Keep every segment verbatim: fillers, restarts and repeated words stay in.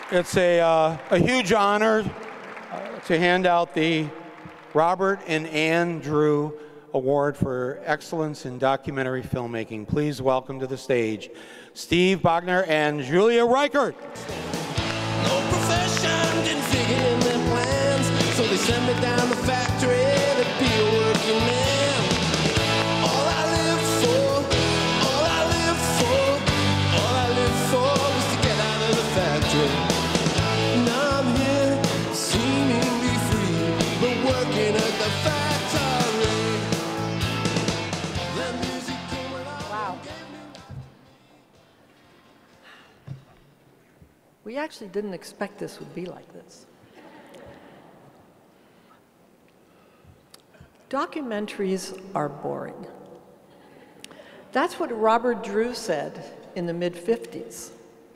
It's a, uh, a huge honor uh, to hand out the Robert and Ann Drew Award for Excellence in Documentary Filmmaking. Please welcome to the stage Steve Bognar and Julia Reichert. No profession didn't figure in their plans, so they sent me down the factory to be a working man. All I lived for, all I lived for, all I lived for was to get out of the factory. Now I'm here, seemingly free, but working at the factory. Then music came along. Wow. We actually didn't expect this would be like this. Documentaries are boring. That's what Robert Drew said in the mid fifties.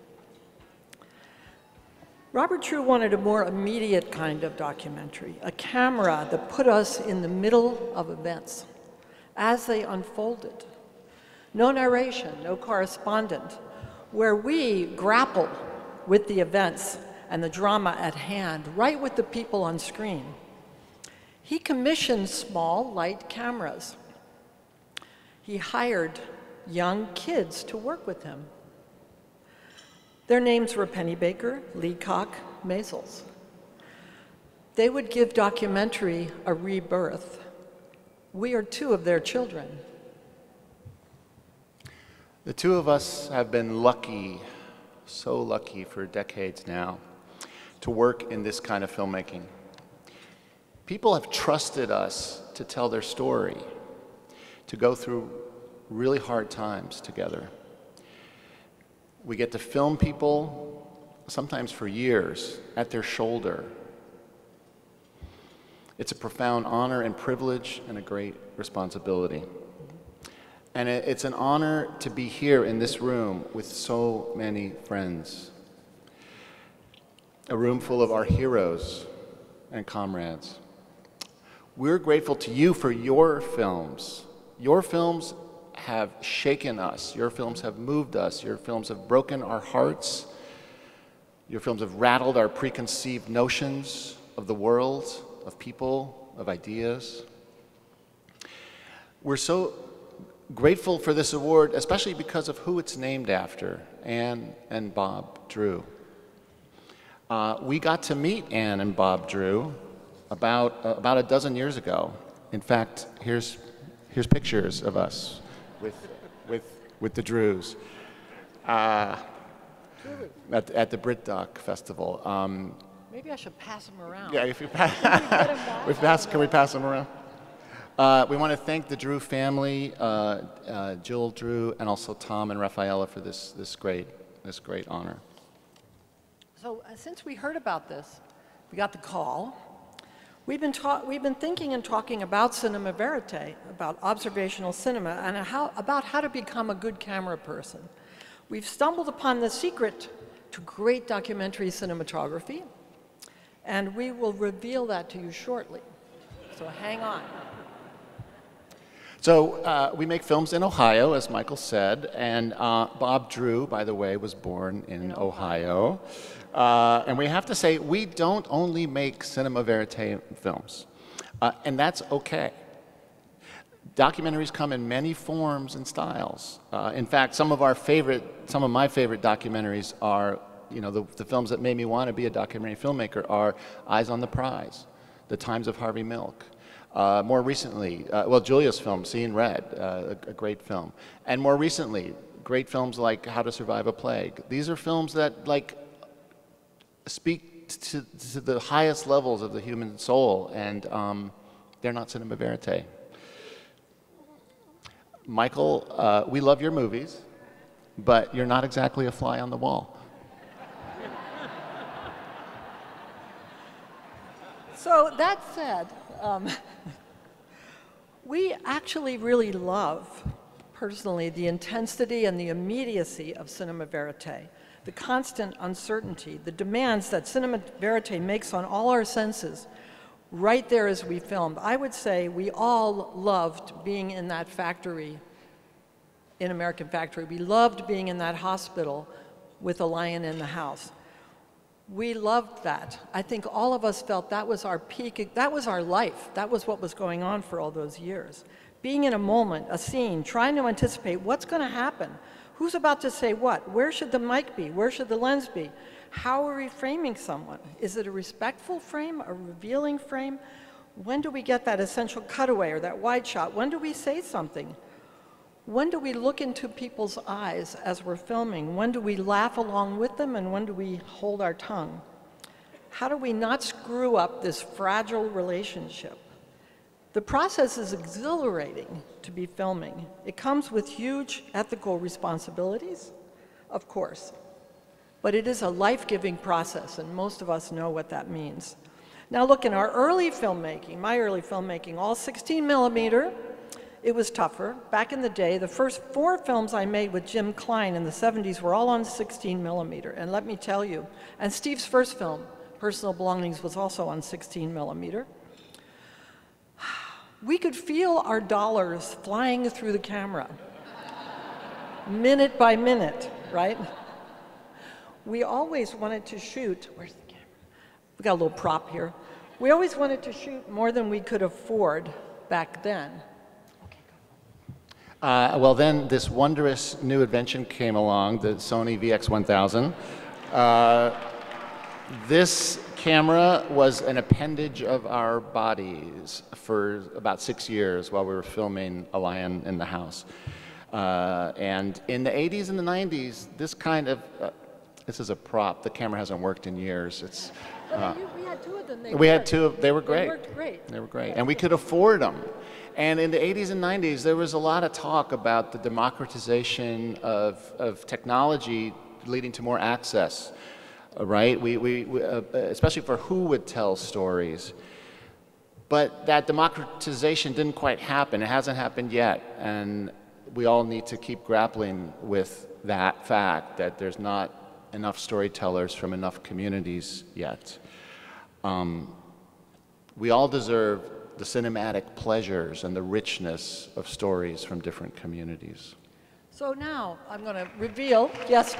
Robert Drew wanted a more immediate kind of documentary, a camera that put us in the middle of events as they unfolded. No narration, no correspondent, where we grapple with the events and the drama at hand, right with the people on screen. He commissioned small, light cameras. He hired young kids to work with him. Their names were Pennybaker, Leacock, Maids. They would give documentary a rebirth. We are two of their children. The two of us have been lucky, so lucky for decades now, to work in this kind of filmmaking. People have trusted us to tell their story, to go through really hard times together. We get to film people, sometimes for years, at their shoulder. It's a profound honor and privilege and a great responsibility. And it's an honor to be here in this room with so many friends. A room full of our heroes and comrades. We're grateful to you for your films. Your films have shaken us. Your films have moved us. Your films have broken our hearts. Your films have rattled our preconceived notions of the world, of people, of ideas. We're so grateful for this award, especially because of who it's named after, Ann and Bob Drew. Uh, we got to meet Ann and Bob Drew about, uh, about a dozen years ago. In fact, here's, here's pictures of us with, with, with the Drews uh, at, at the BritDoc Festival. Um, Maybe I should pass them around. yeah, if you pass, we pass, can we pass them around? Uh, we want to thank the Drew family, uh, uh, Jill Drew, and also Tom and Rafaela for this, this, great, this great honor. So uh, since we heard about this, we got the call. We've been, we've been thinking and talking about cinema verite, about observational cinema, and how, about how to become a good camera person. We've stumbled upon the secret to great documentary cinematography, and we will reveal that to you shortly. So hang on. So uh, we make films in Ohio, as Michael said, and uh, Bob Drew, by the way, was born in, in Ohio. Ohio. Uh, and we have to say, we don't only make cinema verite films, uh, and that's okay. Documentaries come in many forms and styles. Uh, in fact, some of our favorite, some of my favorite documentaries are, you know, the, the films that made me want to be a documentary filmmaker are Eyes on the Prize, The Times of Harvey Milk. Uh, more recently, uh, well, Julia's film, Seeing Red, uh, a, a great film. And more recently, great films like How to Survive a Plague. These are films that, like, speak to, to the highest levels of the human soul, and um, they're not cinema verite. Michael, uh, we love your movies, but you're not exactly a fly on the wall. So that said, um, we actually really love, personally, the intensity and the immediacy of cinema verite, the constant uncertainty, the demands that cinema verite makes on all our senses right there as we filmed. I would say we all loved being in that factory, in American Factory. We loved being in that hospital with a lion in the house. We loved that. I think all of us felt that was our peak, that was our life. That was what was going on for all those years. Being in a moment, a scene, trying to anticipate what's going to happen. Who's about to say what? Where should the mic be? Where should the lens be? How are we framing someone? Is it a respectful frame, a revealing frame? When do we get that essential cutaway or that wide shot? When do we say something? When do we look into people's eyes as we're filming? When do we laugh along with them, and when do we hold our tongue? How do we not screw up this fragile relationship? The process is exhilarating to be filming. It comes with huge ethical responsibilities, of course, but it is a life-giving process, and most of us know what that means. Now look, in our early filmmaking, my early filmmaking, all sixteen millimeter, it was tougher. Back in the day, the first four films I made with Jim Klein in the seventies were all on sixteen millimeter. And let me tell you, and Steve's first film, Personal Belongings, was also on sixteen millimeter. We could feel our dollars flying through the camera, minute by minute, right? We always wanted to shoot, where's the camera? We got a little prop here. We always wanted to shoot more than we could afford back then. Uh, well, then this wondrous new invention came along, the Sony V X one thousand. Uh, this camera was an appendage of our bodies for about six years while we were filming A Lion in the House. Uh, and in the eighties and the nineties, this kind of, uh, this is a prop. The camera hasn't worked in years. It's, uh, we had two of them. They we worked. had two of, they were great. They worked great. They were great. And we could afford them. And in the eighties and nineties, there was a lot of talk about the democratization of, of technology leading to more access, uh, right? We, we, we uh, especially for who would tell stories. But that democratization didn't quite happen. It hasn't happened yet. And we all need to keep grappling with that fact that there's not enough storytellers from enough communities yet. Um, we all deserve the cinematic pleasures and the richness of stories from different communities. So now I'm going to reveal, yes,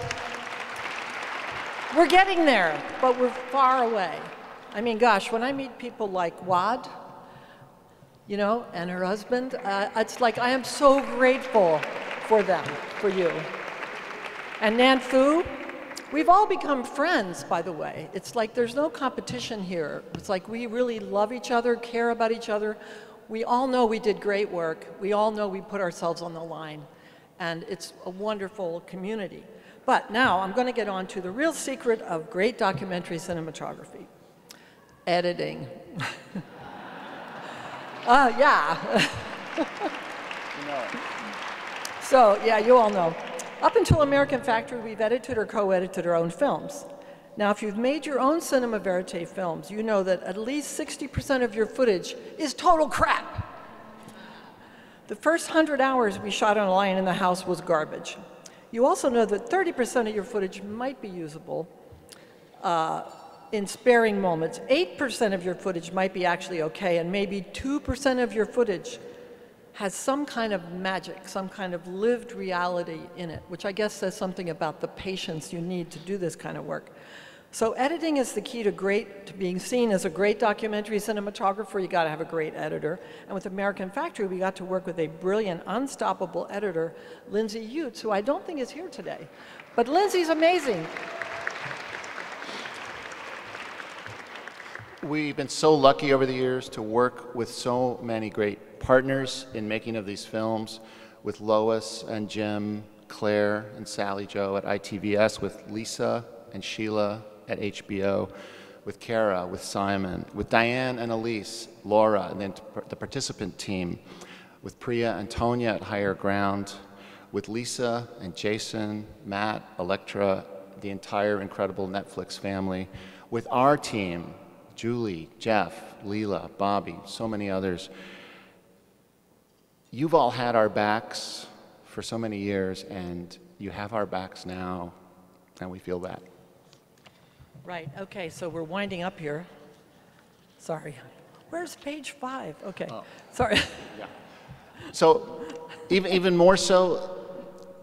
we're getting there, but we're far away. I mean, gosh, when I meet people like Wad, you know, and her husband, uh, it's like I am so grateful for them, for you. And Nan Fu, we've all become friends, by the way. It's like there's no competition here. It's like we really love each other, care about each other. We all know we did great work. We all know we put ourselves on the line. And it's a wonderful community. But now I'm going to get on to the real secret of great documentary cinematography. Editing. uh, yeah. You know it. So, yeah, you all know. Up until American Factory, we've edited or co-edited our own films. Now, if you've made your own cinema verite films, you know that at least sixty percent of your footage is total crap. The first hundred hours we shot on A Lion in the House was garbage. You also know that thirty percent of your footage might be usable uh, in sparing moments. eight percent of your footage might be actually okay, and maybe two percent of your footage has some kind of magic, some kind of lived reality in it, which I guess says something about the patience you need to do this kind of work. So editing is the key to great, to being seen as a great documentary cinematographer. You got to have a great editor. And with American Factory, we got to work with a brilliant, unstoppable editor, Lindsay Utes, who I don't think is here today. But Lindsay's amazing. We've been so lucky over the years to work with so many great partners in making of these films, with Lois and Jim, Claire and Sally Jo at I T V S, with Lisa and Sheila at H B O, with Kara, with Simon, with Diane and Elise, Laura, and then the participant team, with Priya and Tonya at Higher Ground, with Lisa and Jason, Matt, Electra, the entire incredible Netflix family, with our team, Julie, Jeff, Leela, Bobby, so many others. You've all had our backs for so many years, and you have our backs now, and we feel that. Right, okay, so we're winding up here. Sorry. Where's page five? Okay, oh. Sorry. Yeah. So even, even more so,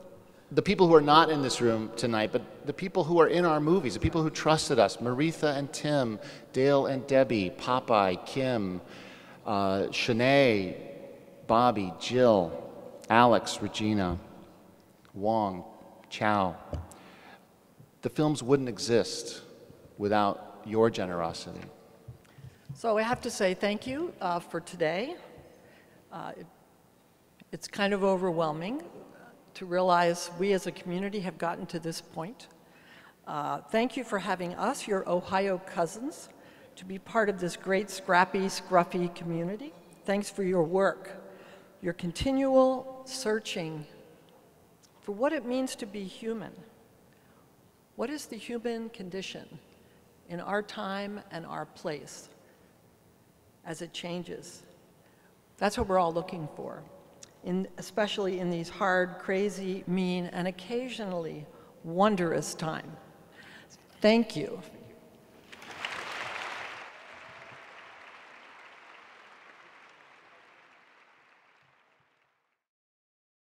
the people who are not in this room tonight, but the people who are in our movies, the people who trusted us, Maritha and Tim, Dale and Debbie, Popeye, Kim, uh, Shanae, Bobby, Jill, Alex, Regina, Wong, Chow. The films wouldn't exist without your generosity. So I have to say thank you uh, for today. Uh, it, it's kind of overwhelming to realize we as a community have gotten to this point. Uh, thank you for having us, your Ohio cousins, to be part of this great scrappy, scruffy community. Thanks for your work, your continual searching for what it means to be human. What is the human condition in our time and our place as it changes? That's what we're all looking for. In, especially in these hard, crazy, mean, and occasionally wondrous times. Thank you.